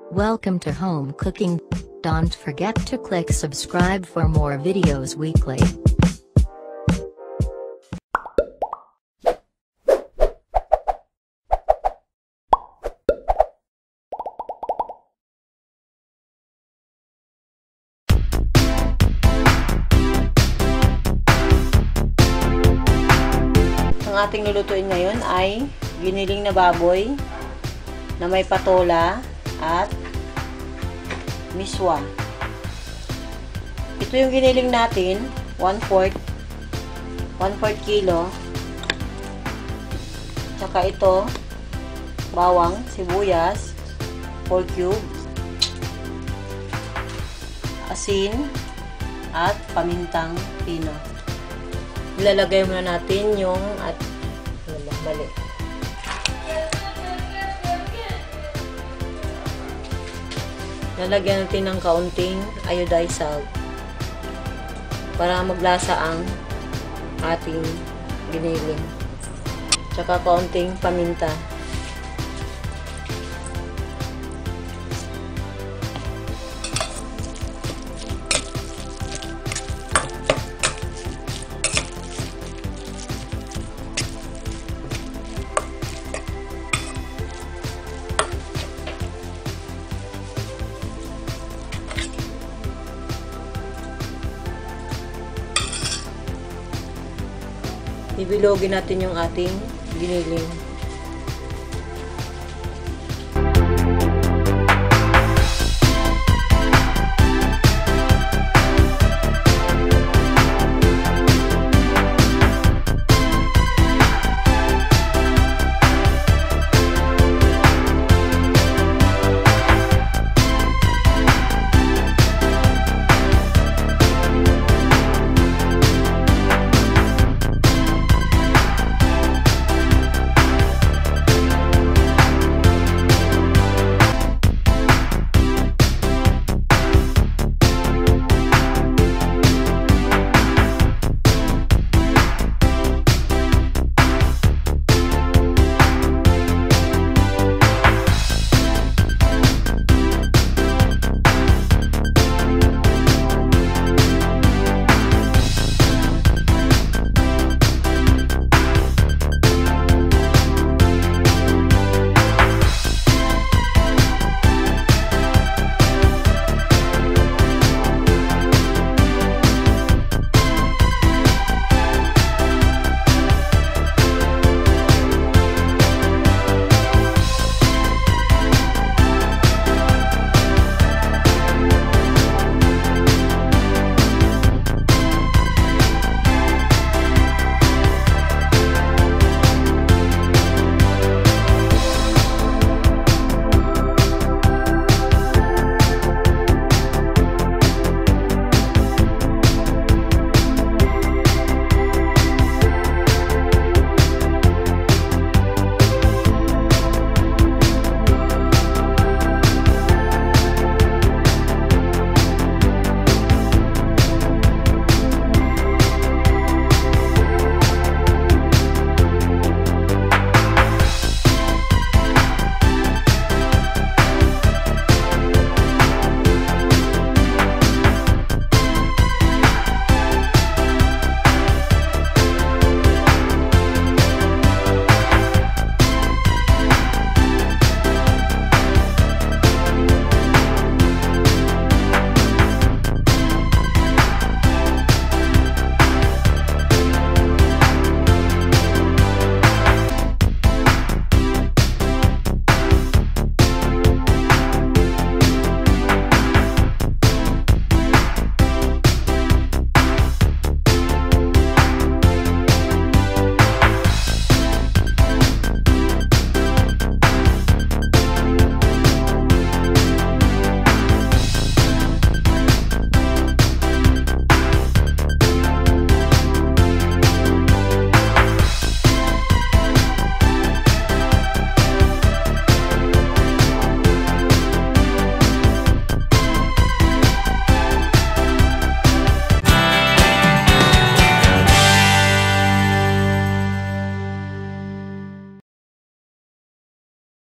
Welcome to Home Cooking. Don't forget to click subscribe for more videos weekly. Ang ating lulutuin ngayon ay giniling na baboy na may patola at miswa. Ito yung giniling natin, 1/4 kilo. Tsaka ito, bawang, sibuyas, 4 cube, asin, at pamintang pino. Ilalagay muna natin yung mali. Lalagyan natin ng kaunting iodized salt para maglasa ang ating giniling. Tsaka kaunting paminta. Bibilogin natin yung ating giniling.